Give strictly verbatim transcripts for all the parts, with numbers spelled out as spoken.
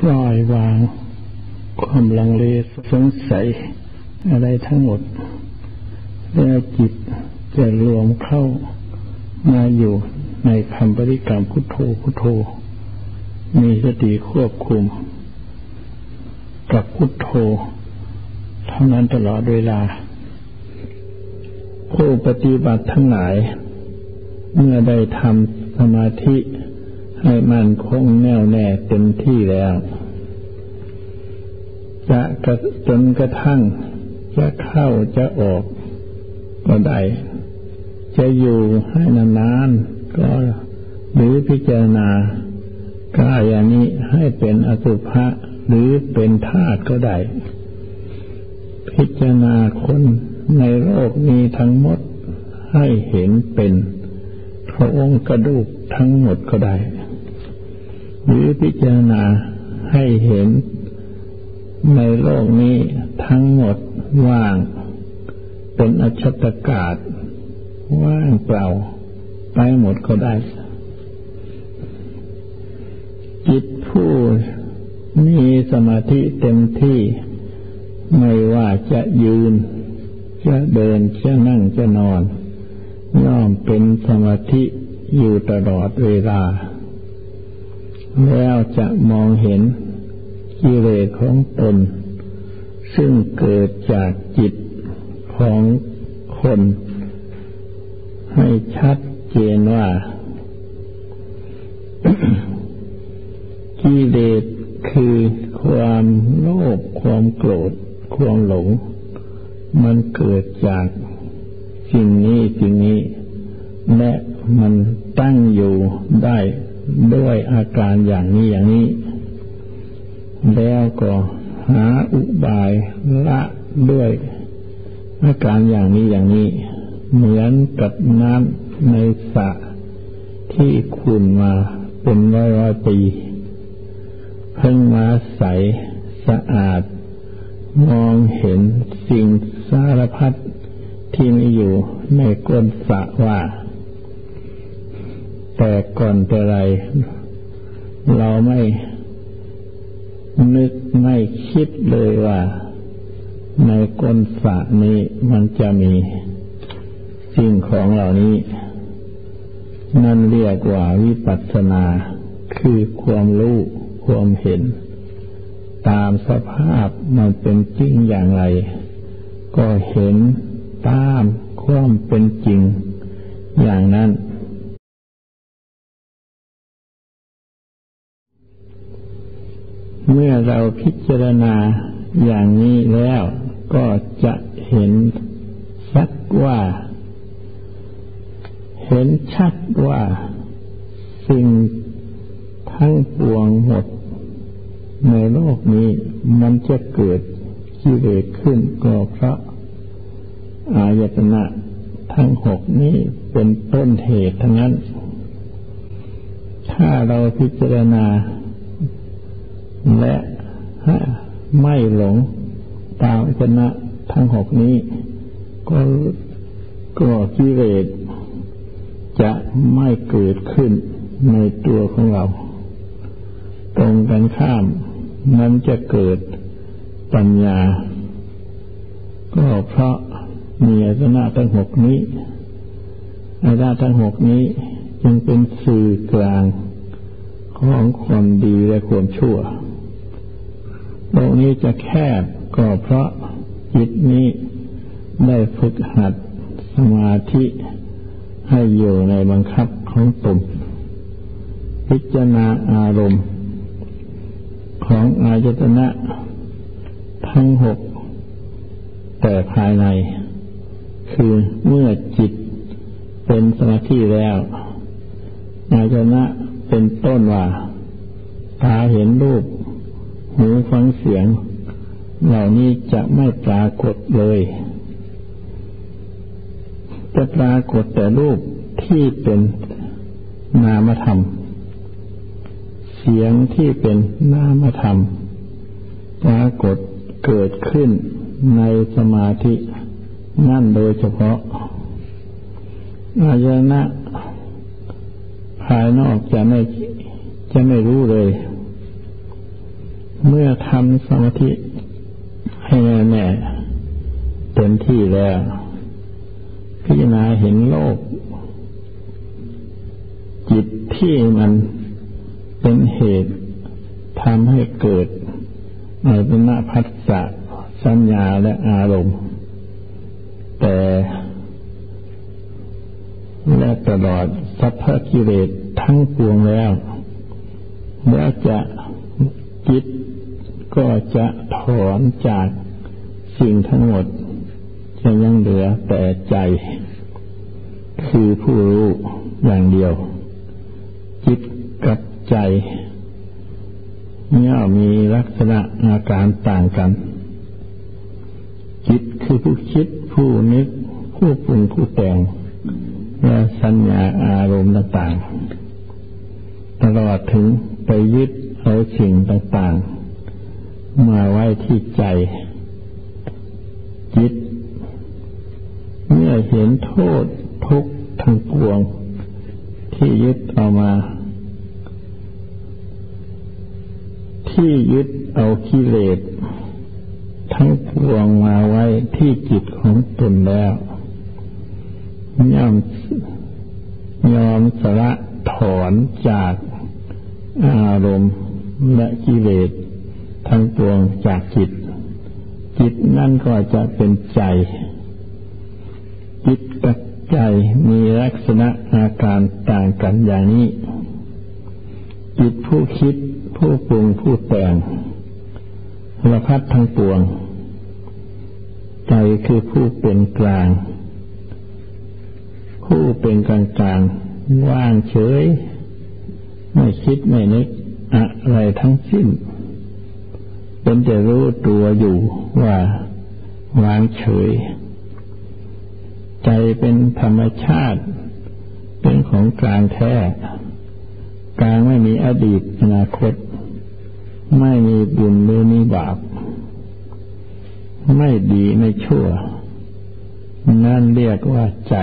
ปล่อยวางความลังเลสงสัยอะไรทั้งหมดแล้วจิตจะรวมเข้ามาอยู่ในคำบริกรรมพุทโธพุทโธมีสติควบคุมกับพุทโธเท่านั้นตลอดเวลาผู้ปฏิบัติทั้งหลายเมื่อได้ทำสมาธิให้มั่นคงแน่วแน่เต็มที่แล้วจะกระจนกระทั่งจะเข้าจะออกก็ได้จะอยู่ให้นานๆก็หรือพิจารณากายนี้ให้เป็นอสุภะหรือเป็นธาตุก็ได้พิจารณาคนในโลกนี้ทั้งหมดให้เห็นเป็นโครงกระดูกทั้งหมดก็ได้หรือพิจารณาให้เห็นในโลกนี้ทั้งหมดว่างเป็นอชัตกาศว่างเปล่าไปหมดก็ได้จิตผู้มีสมาธิเต็มที่ไม่ว่าจะยืนจะเดินจะนั่งจะนอนย่อมเป็นสมาธิอยู่ตลอดเวลาแล้วจะมองเห็นกิเลสของตนซึ่งเกิดจากจิตของคนให้ชัดเจนว่า กิเลสคือความโลภความโกรธความหลงมันเกิดจากสิ่งนี้สิ่งนี้และมันตั้งอยู่ได้ด้วยอาการอย่างนี้อย่างนี้แล้วก็หาอุบายละด้วยอาการอย่างนี้อย่างนี้เหมือนกับน้ำในสระที่ขุ่นมาเป็นร้อยๆปีเพิ่งมาใสสะอาดมองเห็นสิ่งสารพัดที่มีอยู่ในก้นสระว่าแต่ก่อนแต่ไรเราไม่นึกไม่คิดเลยว่าในก้นสระนี้มันจะมีสิ่งของเหล่านี้นั่นเรียกว่าวิปัสสนาคือความรู้ความเห็นตามสภาพมันเป็นจริงอย่างไรก็เห็นตามความเป็นจริงอย่างนั้นเมื่อเราพิจารณาอย่างนี้แล้วก็จะเห็นชัดว่าเห็นชัดว่าสิ่งทั้งปวงหมดในโลกนี้มันจะเกิดกิเลสขึ้นก็เพราะอายตนะทั้งหกนี้เป็นต้นเหตุทั้งนั้นถ้าเราพิจารณาและไม่หลงตามอายตนะทั้งหกนี้ก็ก็กิเลสจะไม่เกิดขึ้นในตัวของเราตรงกันข้ามนั้นจะเกิดปัญญาก็เพราะมีอายตนะทั้งหกนี้อายตนะทั้งหกนี้จึงเป็นสื่อกลางของความดีและความชั่วโลกนี้จะแคบก็เพราะจิตนี้ได้ฝึกหัดสมาธิให้อยู่ในบังคับของตนพิจารณาอารมณ์ของอายตนะทั้งหกแต่ภายในคือเมื่อจิตเป็นสมาธิแล้วอายตนะเป็นต้นว่าตาเห็นรูปหูฟังเสียงเหล่านี้จะไม่ปรากฏเลยจะปรากฏแต่รูปที่เป็นนามธรรมเสียงที่เป็นนามธรรมปรากฏเกิดขึ้นในสมาธินั่นโดยเฉพาะอายตนะภายนอกจะไม่จะไม่รู้เลยเมื่อทำสมาธิให้แน่แน่เต็มที่แล้วพิจารณาเห็นโลกจิตที่มันเป็นเหตุทำให้เกิดอายตนะผัสสะสัญญาและอารมณ์แต่และตลอดสัพพกิเลสทั้งปวงแล้วแล้วจะจิตก็จะถอนจากสิ่งทั้งหมดจะยังเหลือแต่ใจคือผู้รู้อย่างเดียวจิตกับใจย่อมมีลักษณะอาการต่างกันจิตคือผู้คิดผู้นึกผู้ปรุงผู้แต่งและสัญญาอารมณ์ต่างๆตลอดถึงไปยึดเอาสิ่งต่างๆมาไว้ที่ใจจิตเมื่อเห็นโทษทุกข์ทั้งปวงที่ยึดเอามาที่ยึดเอากิเลสทั้งปวงมาไว้ที่จิตของตนแล้วย่อมยอมสละถอนจากอารมณ์และกิเลสทั้งปวงจากจิตจิตนั่นก็จะเป็นใจจิตกับใจมีลักษณะอาการต่างกันอย่างนี้จิตผู้คิดผู้ปรุงผู้แต่งสารพัดทั้งปวงใจคือผู้เป็นกลางผู้เป็นกลางกลางว่างเฉยไม่คิดไม่นึกอะไรทั้งสิ้นเป็นแต่รู้ตัวอยู่ว่าวางเฉยใจเป็นธรรมชาติเป็นของกลางแท้กลางไม่มีอดีตอนาคตไม่มีบุญหรือมีบาปไม่ดีไม่ชั่วนั่นเรียกว่าใจ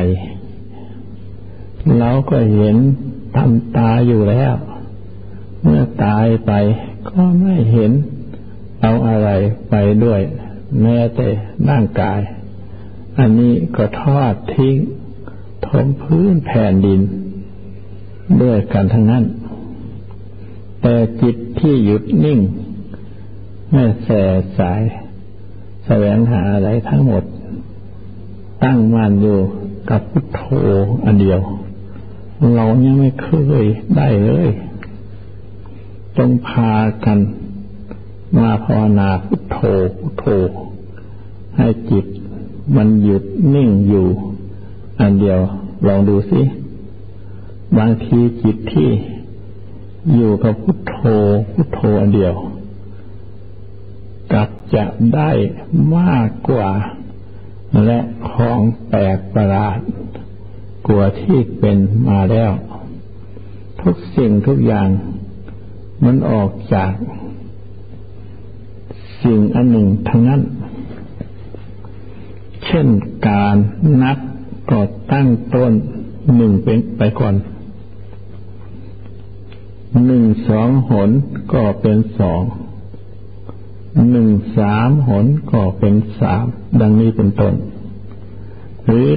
เราก็เห็นตามตาอยู่แล้วเมื่อตายไปก็ไม่เห็นเอาอะไรไปด้วยแม้แต่ร่างกายอันนี้ก็ทอดทิ้งถมพื้นแผ่นดินด้วยกันทั้งนั้นแต่จิตที่หยุดนิ่งไม่แส่สายแสวงหาอะไรทั้งหมดตั้งมั่นอยู่กับพุทโธอันเดียวเรายังไม่เคยได้เลยต้องพากันมาภาวนาพุทโธพุทโธให้จิตมันหยุดนิ่งอยู่อันเดียวลองดูสิบางทีจิตที่อยู่กับพุทโธพุทโธอันเดียวกลับจะได้มากกว่าและของแปลกประหลาดกว่าที่เป็นมาแล้วทุกสิ่งทุกอย่างมันออกจากสิ่งอันหนึ่งทั้งนั้นเช่นการนับก็ตั้งต้นหนึ่งเป็นไปก่อนหนึ่งสองหนก็เป็นสองหนึ่งสามหนก็เป็นสามดังนี้เป็นต้นหรือ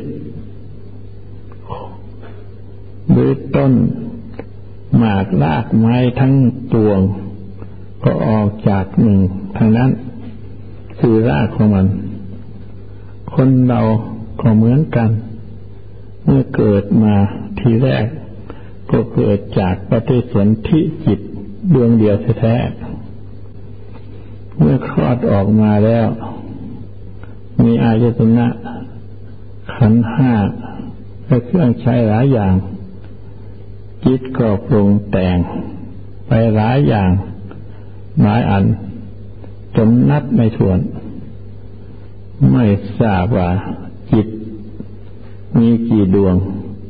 หรือต้นหมากรากไม้ทั้งปวงก็ออกจากหนึ่งทางนั้นคือรากของมันคนเราก็เหมือนกันเมื่อเกิดมาทีแรกก็เกิดจากปฏิสนธิจิตดวงเดียวแท้ๆเมื่อคลอดออกมาแล้วมีอายตนะขันธ์ห้าและเครื่องใช้หลายอย่างจิตก็ปรุงแต่งไปหลายอย่างหลายอันจนนับไม่ถ้วนไม่ทราบว่าจิตมีกี่ดวง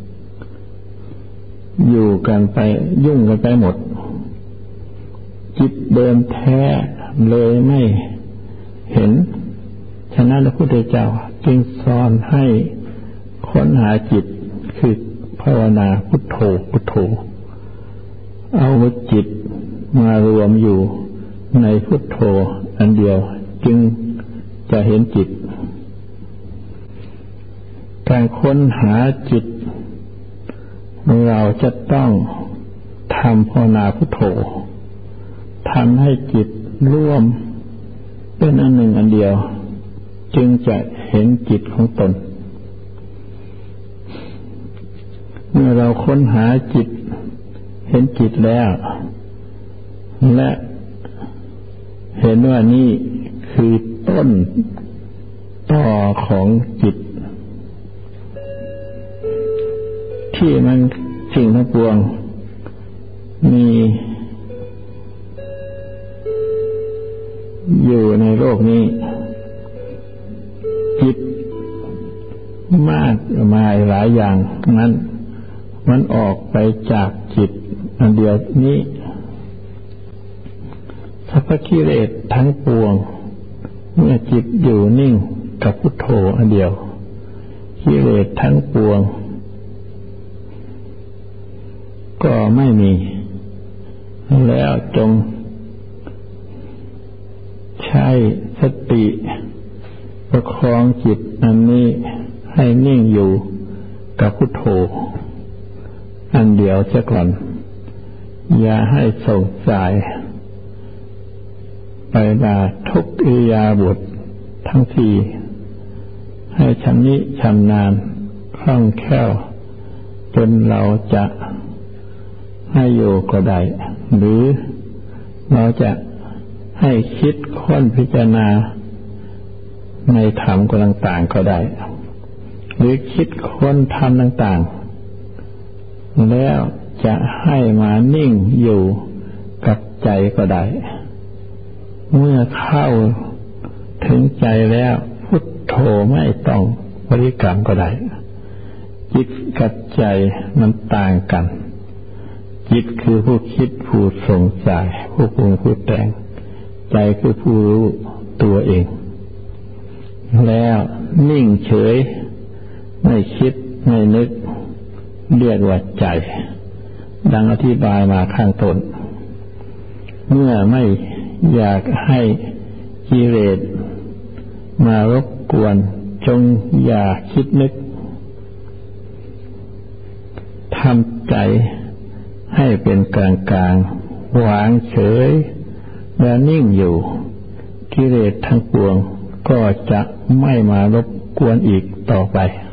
อยู่กันไปยุ่งกันไปหมดจิตเดิมแท้เลยไม่เห็นฉะนั้นพระพุทธเจ้าจึงสอนให้ค้นหาจิตคือภาวนาพุทโธพุทโธเอาจิตมารวมอยู่ในพุทโธอันเดียวจึงจะเห็นจิตการค้นหาจิตเราจะต้องทำภาวนาพุทโธทำให้จิตร่วมเป็นอันหนึ่งอันเดียวจึงจะเห็นจิตของตนเมื่อเราค้นหาจิตเห็นจิตแล้วและเห็นว่านี่คือต้นต่อของจิตที่มันสิ่งทั้งปวงมีอยู่ในโลกนี้จิตมากมายหลายอย่างนั้นมันออกไปจากจิตอันเดียวนี้สัพพกิเลสทั้งปวงเมื่อจิตอยู่นิ่งกับพุทโธอันเดียวกิเลสทั้งปวงก็ไม่มีแล้วจงใช้สติประคองจิตอันนี้ให้นิ่งอยู่กับพุทโธอันเดียวเสียก่อนอย่าให้ส่งสายไปมาทุกอิริยาบถทั้งทีให้ชำนิชำนาญคล่องแคล่วจนเราจะให้อยู่ก็ได้หรือเราจะให้คิดค้นพิจารณาในธรรมต่างๆก็ได้หรือคิดค้นธรรมต่างๆแล้วจะให้มานิ่งอยู่กับใจก็ได้เมื่อเข้าถึงใจแล้วพุทโธไม่ต้องบริกรรมก็ได้จิตกับใจมันต่างกันจิตคือผู้คิดผู้สงสัยผู้ปรุงผู้แต่งใจคือผู้รู้ตัวเองแล้วนิ่งเฉยไม่คิดไม่นึกเรียกว่าใจดังอธิบายมาข้างต้นเมื่อไม่อยากให้กิเลสมารบกวนจงอย่าคิดนึกทำใจให้เป็นกลางกลางวางเฉยและนิ่งอยู่กิเลสทั้งปวงก็จะไม่มารบกวนอีกต่อไป